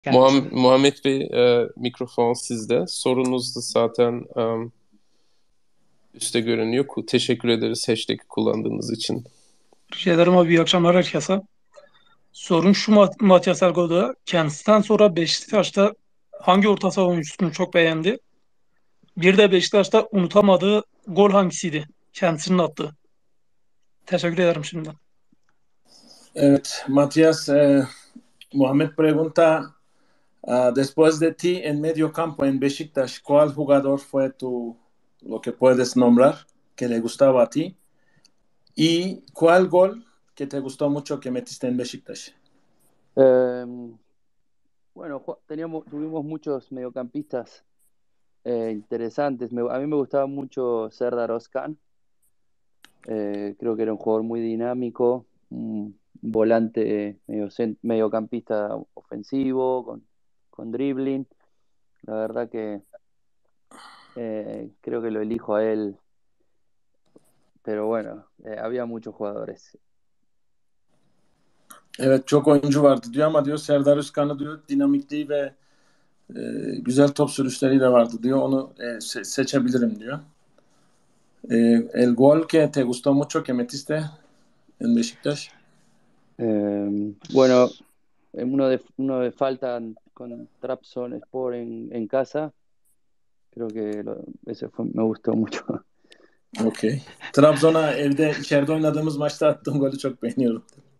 kendisi. Muhammed Bey, mikrofon sizde. Sorunuz da zaten üstte görünüyor. Teşekkür ederiz hashtag kullandığınız için. Rica ederim abi. İyi akşamlar herkese. Sorun şu Matias Ergo'da. Kendisinden sonra Beşiktaş'ta hangi orta saha oyuncusunu çok beğendi? Bir de Beşiktaş'ta unutamadığı gol hangisiydi? Kendisinin attığı. Teşekkür ederim şimdiden. Evet, Matías, Mohamed pregunta, después de ti en medio campo en Beşiktaş, ¿cuál jugador fue lo que puedes nombrar, que le gustaba a ti? ¿Y cuál gol que te gustó mucho que metiste en Beşiktaş? Eh, bueno, tuvimos muchos mediocampistas interesantes. A mí me gustaba mucho Serdar Özcan. Creo que era un jugador muy dinámico, un volante mediocampista ofensivo, con dribbling. La verdad que creo que lo elijo a él, pero bueno, había muchos jugadores. Evet, çok oyuncu vardı diyor ama diyor Serdar Özkan'ı diyor dinamikliği ve güzel top sürüşleri de vardı diyor. Onu seçebilirim diyor. El gol que te gustó mucho que metiste en Beşiktaş. Bueno, uno de falta con Trabzonspor en casa. Creo que me gustó mucho. Okey. Trabzon'a evde içeride oynadığımız maçta attığım golü çok beğeniyorum.